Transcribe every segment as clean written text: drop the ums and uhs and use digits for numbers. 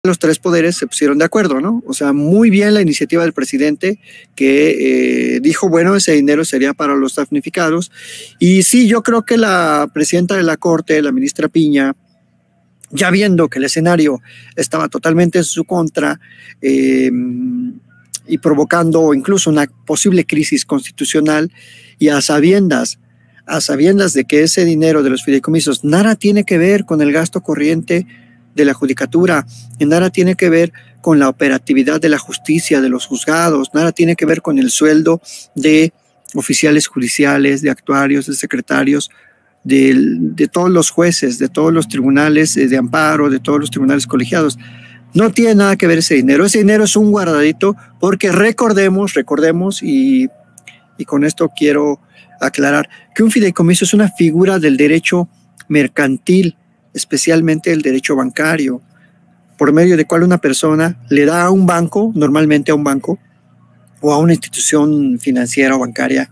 los tres poderes se pusieron de acuerdo, ¿no? O sea, muy bien la iniciativa del presidente que dijo, bueno, ese dinero sería para los damnificados. Y sí, yo creo que la presidenta de la Corte, la ministra Piña, ya viendo que el escenario estaba totalmente en su contra y provocando incluso una posible crisis constitucional, y a sabiendas de que ese dinero de los fideicomisos nada tiene que ver con el gasto corriente de la judicatura, y nada tiene que ver con la operatividad de la justicia, de los juzgados, nada tiene que ver con el sueldo de oficiales judiciales, de actuarios, de secretarios, de todos los jueces, de todos los tribunales de amparo, de todos los tribunales colegiados. No tiene nada que ver ese dinero. Ese dinero es un guardadito, porque recordemos, y con esto quiero aclarar que un fideicomiso es una figura del derecho mercantil, especialmente el derecho bancario, por medio de cual una persona le da a un banco, normalmente a un banco o a una institución financiera o bancaria,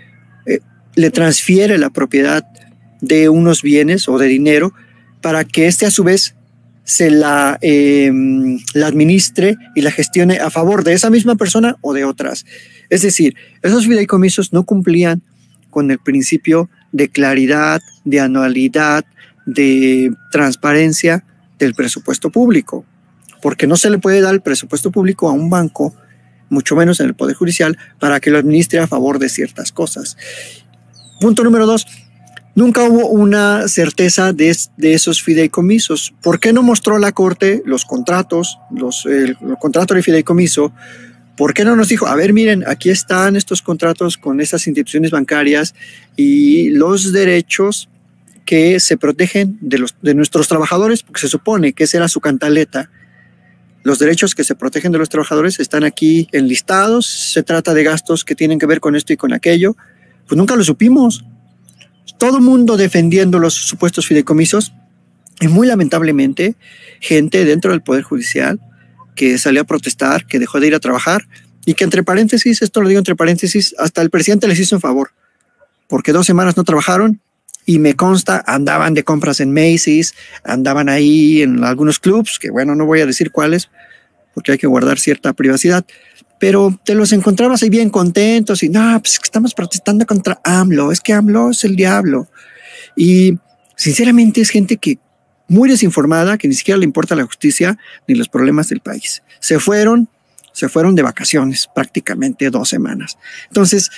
le transfiere la propiedad de unos bienes o de dinero para que éste a su vez se la administre y la gestione a favor de esa misma persona o de otras. Es decir, esos fideicomisos no cumplían con el principio de claridad, de anualidad, de transparencia del presupuesto público, porque no se le puede dar el presupuesto público a un banco, mucho menos en el Poder Judicial, para que lo administre a favor de ciertas cosas. Punto número 2. Nunca hubo una certeza de esos fideicomisos. ¿Por qué no mostró la Corte los contratos, el contrato de fideicomiso? ¿Por qué no nos dijo, a ver, miren, aquí están estos contratos con esas instituciones bancarias y los derechos que se protegen de nuestros trabajadores? Porque se supone que esa era su cantaleta. Los derechos que se protegen de los trabajadores están aquí enlistados. Se trata de gastos que tienen que ver con esto y con aquello. Pues nunca lo supimos. Todo el mundo defendiendo los supuestos fideicomisos, y muy lamentablemente gente dentro del Poder Judicial que salió a protestar, que dejó de ir a trabajar, y que entre paréntesis, esto lo digo entre paréntesis, hasta el presidente les hizo un favor, porque 2 semanas no trabajaron, y me consta, andaban de compras en Macy's, andaban ahí en algunos clubs, que bueno, no voy a decir cuáles, porque hay que guardar cierta privacidad, pero te los encontrabas ahí bien contentos, y no, pues estamos protestando contra AMLO, es que AMLO es el diablo. Y sinceramente es gente que muy desinformada, que ni siquiera le importa la justicia ni los problemas del país. Se fueron de vacaciones prácticamente 2 semanas. Entonces,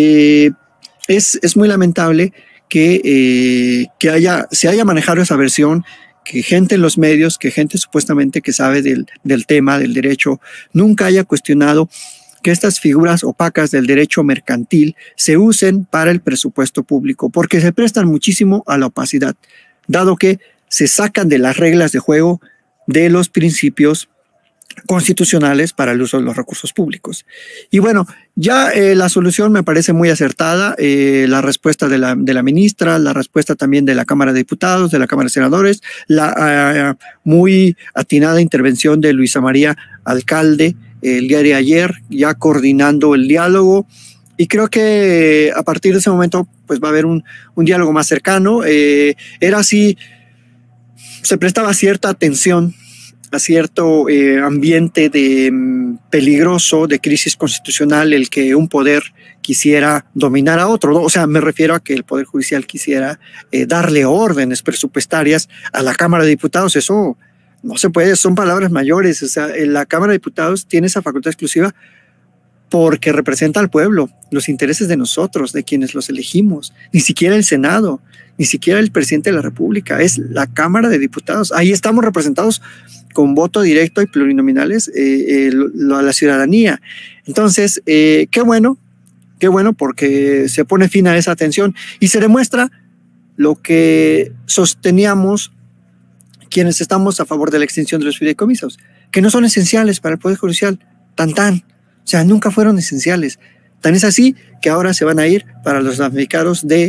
es muy lamentable que se haya manejado esa versión, que gente en los medios, que gente supuestamente que sabe del tema, del derecho, nunca haya cuestionado que estas figuras opacas del derecho mercantil se usen para el presupuesto público, porque se prestan muchísimo a la opacidad, dado que se sacan de las reglas de juego de los principios constitucionales para el uso de los recursos públicos. Y bueno, ya la solución me parece muy acertada, la respuesta de la ministra, la respuesta también de la Cámara de Diputados, de la Cámara de Senadores, la muy atinada intervención de Luisa María Alcalde el día de ayer, ya coordinando el diálogo, y creo que a partir de ese momento pues va a haber un diálogo más cercano. Era así, se prestaba cierta atención a cierto ambiente peligroso, de crisis constitucional, el que un poder quisiera dominar a otro, ¿no? O sea, me refiero a que el Poder Judicial quisiera darle órdenes presupuestarias a la Cámara de Diputados. Eso no se puede, son palabras mayores. O sea, la Cámara de Diputados tiene esa facultad exclusiva porque representa al pueblo, los intereses de nosotros, de quienes los elegimos. Ni siquiera el Senado, ni siquiera el presidente de la República, es la Cámara de Diputados. Ahí estamos representados con voto directo y plurinominales a la ciudadanía. Entonces, qué bueno, porque se pone fin a esa tensión y se demuestra lo que sosteníamos quienes estamos a favor de la extinción de los fideicomisos, que no son esenciales para el Poder Judicial, o sea, nunca fueron esenciales. Tan es así que ahora se van a ir para los damnificados de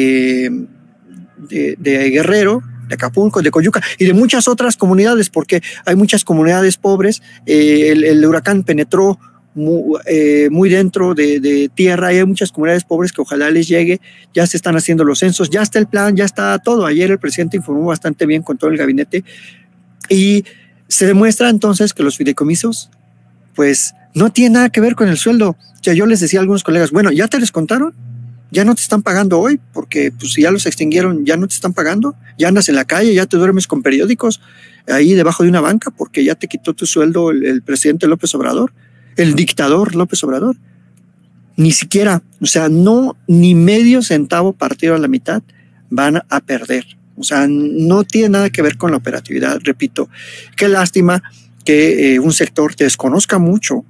Guerrero, de Acapulco, de Coyuca y de muchas otras comunidades, porque hay muchas comunidades pobres. El huracán penetró muy dentro de tierra, y hay muchas comunidades pobres que ojalá les llegue. Ya se están haciendo los censos, ya está el plan, ya está todo. Ayer el presidente informó bastante bien con todo el gabinete, y Se demuestra entonces que los fideicomisos, pues, no tienen nada que ver con el sueldo. O sea, yo les decía a algunos colegas, bueno, ¿ya te descontaron? ¿Ya no te están pagando hoy? Porque pues si ya los extinguieron, ¿ya no te están pagando? ¿Ya andas en la calle? ¿Ya te duermes con periódicos ahí debajo de una banca porque ya te quitó tu sueldo el presidente López Obrador, el dictador López Obrador? Ni siquiera, o sea, no, ni medio centavo partido a la mitad van a perder. O sea, no tiene nada que ver con la operatividad. Repito, qué lástima que un sector desconozca mucho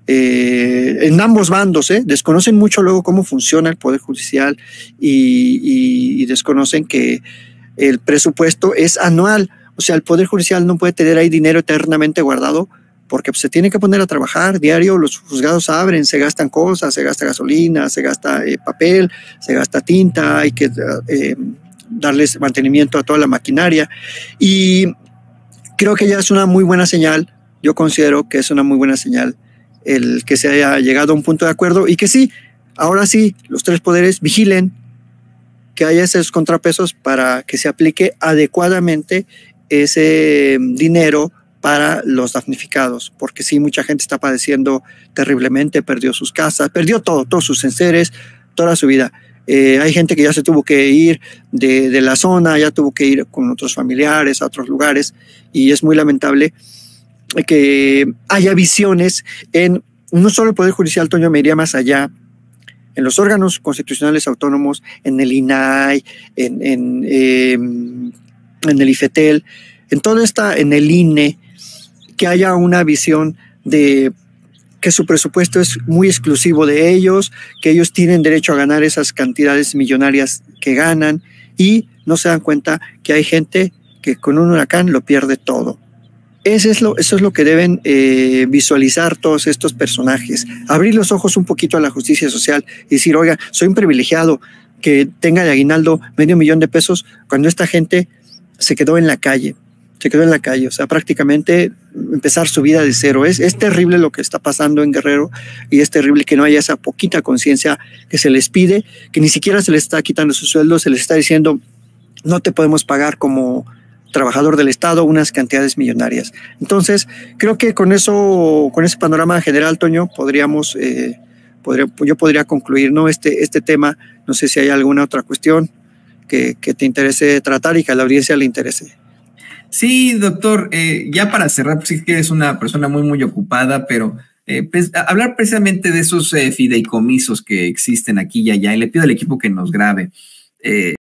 en ambos bandos, desconocen mucho luego cómo funciona el Poder Judicial y desconocen que el presupuesto es anual. O sea, el Poder Judicial no puede tener ahí dinero eternamente guardado porque pues, se tiene que poner a trabajar diario, los juzgados abren, se gastan cosas, se gasta gasolina, se gasta papel, se gasta tinta, hay que darles mantenimiento a toda la maquinaria y creo que ya es una muy buena señal, yo considero que es una muy buena señal el que se haya llegado a un punto de acuerdo y que sí, ahora sí, los tres poderes vigilen que haya esos contrapesos para que se aplique adecuadamente ese dinero para los damnificados, porque sí, mucha gente está padeciendo terriblemente, perdió sus casas, perdió todo, todos sus enseres, toda su vida. Hay gente que ya se tuvo que ir de la zona, ya tuvo que ir con otros familiares a otros lugares y es muy lamentable que haya visiones en no solo el Poder Judicial, Toño, me iría más allá, en los órganos constitucionales autónomos, en el INAI, en el IFETEL, en todo en el INE, que haya una visión de que su presupuesto es muy exclusivo de ellos, que ellos tienen derecho a ganar esas cantidades millonarias que ganan y no se dan cuenta que hay gente que con un huracán lo pierde todo. Eso es lo que deben visualizar todos estos personajes. Abrir los ojos un poquito a la justicia social y decir, oiga, soy un privilegiado que tenga de aguinaldo $500,000 cuando esta gente se quedó en la calle. O sea, prácticamente empezar su vida de cero. Es terrible lo que está pasando en Guerrero y es terrible que no haya esa poquita conciencia que se les pide, que ni siquiera se les está quitando su sueldo, se les está diciendo, no te podemos pagar como trabajador del Estado unas cantidades millonarias. Entonces, creo que con ese panorama general, Toño, yo podría concluir, ¿no? este tema. No sé si hay alguna otra cuestión que te interese tratar y que a la audiencia le interese. Sí, doctor, ya para cerrar, pues sí que es una persona muy, muy ocupada, pero pues, hablar precisamente de esos fideicomisos que existen aquí y allá, y le pido al equipo que nos grabe.